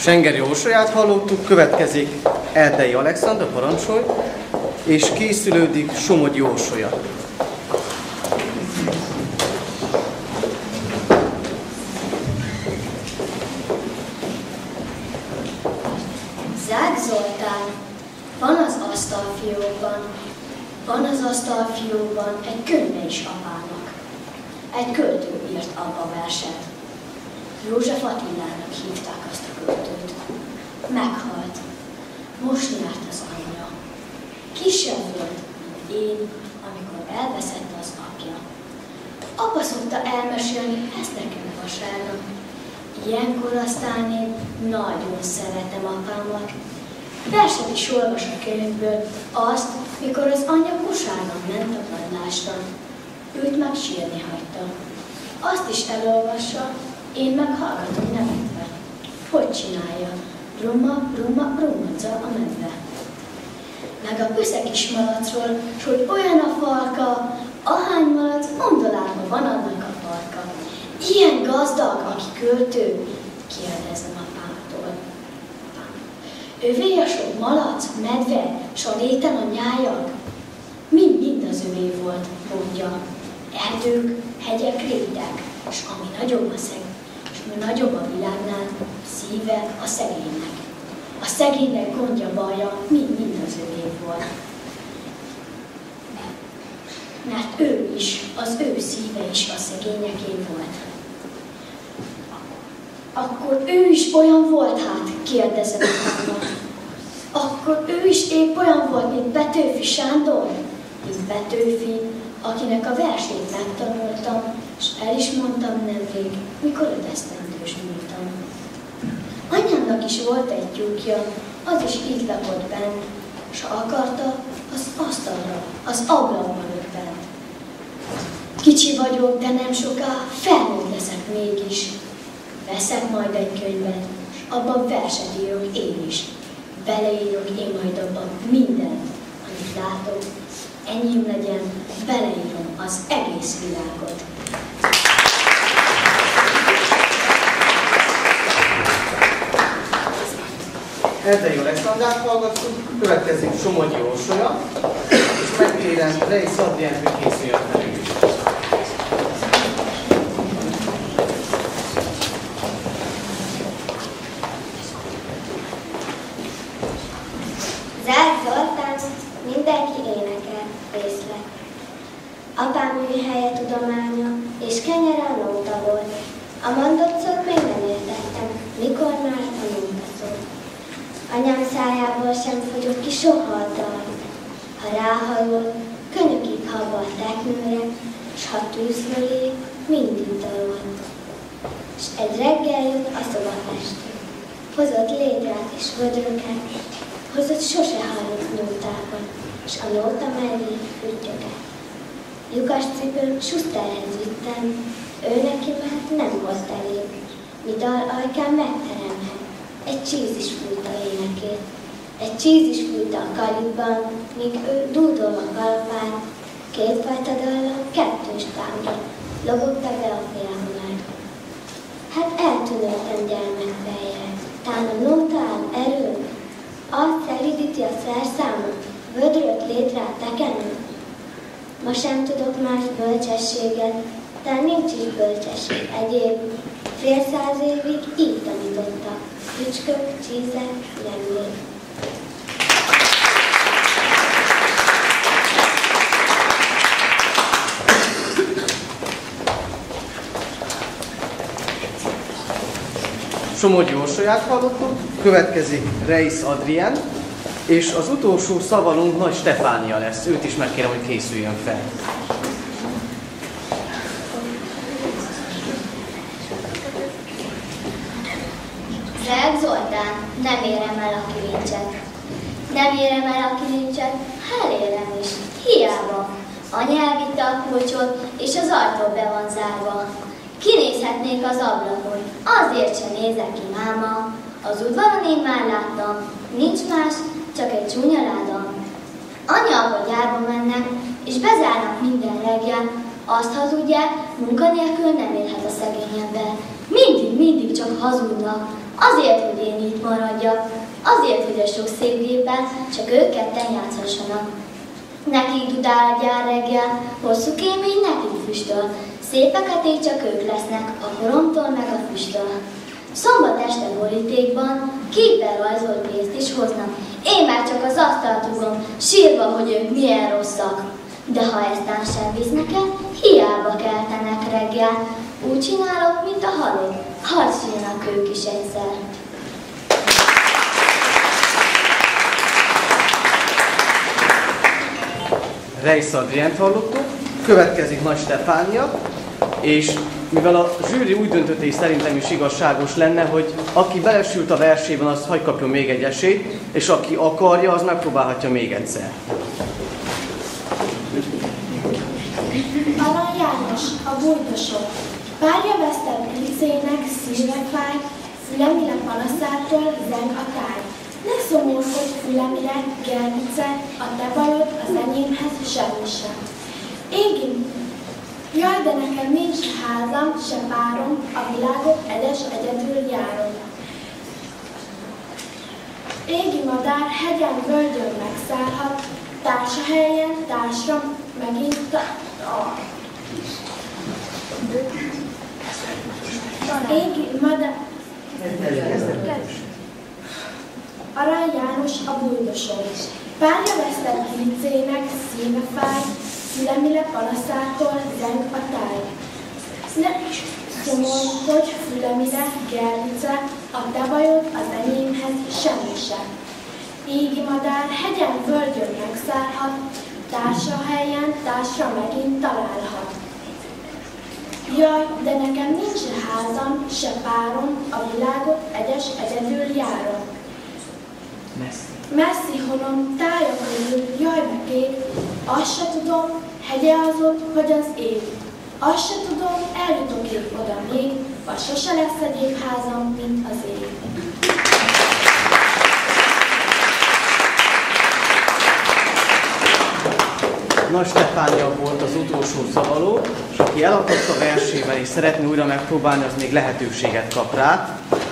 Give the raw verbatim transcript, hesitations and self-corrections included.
Senger Jósóját hallottuk, következik Erdei Alexander, parancsolj, és készülődik Somogyi Jósolya. Zák Zoltán, van az asztalfiókban, van az asztalfiókban egy könyve is apának. Egy költő írt apa verset. József Attilának hívták azt a költőt. Meghalt. Most nyert az anyja. Kisebb volt, mint én, amikor elveszett az apja. Apa szokta elmesélni ezt nekem vasárnap. Ilyenkor aztán én nagyon szeretem apámat. Verset is olvas a könyvből, azt, mikor az anyja kosárnak ment a padlásra. Őt meg sírni hagyta. Azt is elolvassa, én meg hallgatom nevetve. Hogy csinálja? Brumma, brumma, brummaca a medve. Meg a püsze kis malacról, s hogy olyan a falka, ahány malac gondolában van annak a farka. Ilyen gazdag, aki költő? Kérdezem apámtól. Övé a sok malac, medve, s a léten a nyájak? Mind-mind az övé volt, mondja. Erdők, hegyek, rétek, s ami nagyobb a szeg, s ami nagyobb a világnál, szíve a szegénynek. A szegénynek gondja, baja, mind-mind az övé volt. Mert ő is, az ő szíve is a szegényeké volt. Akkor ő is olyan volt, hát, kérdezem apámat. Akkor ő is épp olyan volt, mint Petőfi Sándor? Mint Petőfi, akinek a versét megtanultam, és el is mondtam nemrég, mikor ötesztendős múltam. Anyámnak is volt egy tyúkja, az is itt lakott bent, s ha akarta, az asztalra, az ablakban ült bent. Kicsi vagyok, de nem soká felnőtt leszek mégis. Veszek majd egy könyvet, és abban verset írok én is. Beleírok én majd abban mindent, amit látok. Enyém legyen, beleírom az egész világot. Erdei Alexandrát hallgattuk, következik Somogyi Jósolya, és megkérem Reisz Adriánt, hogy készüljön velünk. Zák Zoltán, mindenki énekel, részlet. Apám műhelye tudománya, és kenyere a nóta volt. A mondott szót még nem értettem, mikor már a nóta szólt. Anyám szájából sem fogyott ki soha a dal. Ha ráhajol, könyökig habba a teknőre, s ha tűzről ég, mindig dalolt. S egy reggel jött a szobafestő. Hozott létrát és vödröket, hozott sose hallott nótákat, s a nóta mellé füttyöket. Lyukas cipőm Schusterhez vittem, ő neki mert nem volt elég, mi dal ajkán megteremhet, egy csíz is fújta énekét. Egy csíz is fújta a kalipban, míg ő dúdol a kalapát, kétfajta dallal kettős támra, lobogta be a félhomány. Hát eltűnődtem gyermekfejjel, tán a nóta áll erő, azt szelídíti a szerszámot, vödröt létrát tekenő. Ma sem tudok más bölcsességet, de nincs is bölcsesség egyéb. Fél száz évig így tanítottak, fricskök, csízek, lengék. Somogyi Jósolyát hallottuk, következik Reisz Adrián, és az utolsó szavalunk Nagy Stefánia lesz. Őt is megkérem, hogy készüljön fel. Zák Zoltán, nem érem el a kilincset. Nem érem el a kilincset, ha elérem is. Hiába. Anya elvitte a kulcsot, és az ajtó be van zárva. Kinézhetnék az ablakon, azért sem nézek ki, máma. Az udvaron én már láttam, nincs más, csak egy csúnya láda. Anya-apa gyárba mennek, és bezárnak minden reggel. Azt hazudják, munkanélkül nem élhet a szegény ember. Mindig, mindig csak hazudnak. Azért, hogy én itt maradjak, azért, hogy a sok szép gépen csak ők ketten játszhassanak. Nekik dudál a gyár reggel, hosszú kémény nekik füstöl, szépeket így csak ők lesznek, a koromtól meg a füstöl. Szombat este borítékban képpel rajzolt pénzt is hoznak, én már csak az asztalt rugom, sírva, hogy ők milyen rosszak. De ha eztán sem visz neked, hiába keltenek reggel, úgy csinálok, mint a halott, harcoljanak ők is egyszer. Reisz Adrient hallottuk, következik Nagy Stefánia, és mivel a zsűri úgy döntött, és szerintem is igazságos lenne, hogy aki belesült a versében, az hagy kapjon még egy esélyt, és aki akarja, az megpróbálhatja még egyszer. Arany János, a bújdosok. Párja vesztett Glicének szíve fáj, fülemire panaszától zeng a táj. Ne szomorkodj fülemire, Gerlice, a te bajod az enyémhez semmi sem. Égi, jaj, de nekem nincs házam, se párom, a világot edes egyedül járom. Égi madár hegyen, völgyön megszállhat, társa helyen, társra megint ta- Égi madár... Arany János, a bújdosó. Párja vesztett Glicének szíve fáj, fülemire panaszától zeng a táj. Ne szomorkodj fülemire, Gerlice, a te bajod az enyémhez semmi sem. Égi madár hegyen, völgyön megszállhat, társa helyen, társra megint találhat. Jaj, de nekem nincs házam, se párom, a világot edes egyedül járom. Messzi. Messzi honom, tájak körül, jaj meg ég, azt se tudom, hegye az ott, hogy az ég. Azt se tudom, eljutok ég oda még, vagy sose lesz egyéb házam, mint az ég. Nagy Stefánia volt az utolsó szavaló, és aki elakadt a versével és szeretné újra megpróbálni, az még lehetőséget kap rá.